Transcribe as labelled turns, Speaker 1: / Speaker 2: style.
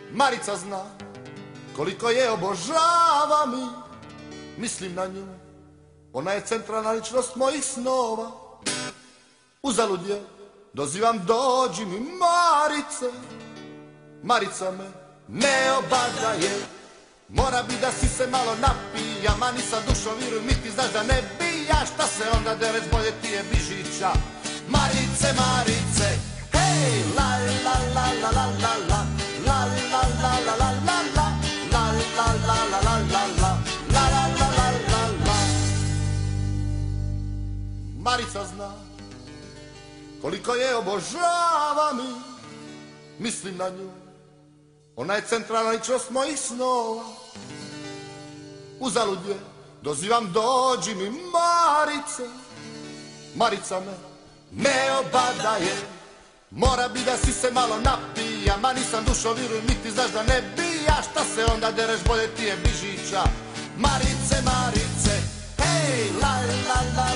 Speaker 1: Marica zna koliko je obožavam i mislim na nju. Ona je centralna ličnost mojih snova. Uzalud je dozivam, dođi mi Marice. Marica me ne obadaje. Mora bi da si se malo napija, mani sa dušom, viruj mi, ti znaš da ne bija. Šta se onda dereš, bolje ti je Bižića. Marice, Marice, hej, la la la la la la la, la la la la la la la, la la la la la la la, la la la la la la. Marica zna koliko je obožavam i mislim na nju. Ona je centralna ličnost mojih snova. Uzalud je dozivam, dođi mi Marice. Marica me ne obadaje. Mora bi da si se malo napija, ma nisam dušo, viruj mi, ti znaš da ne bija. Šta se onda dereš, bolje ti je Bižića. Marice, Marice, hej, la la la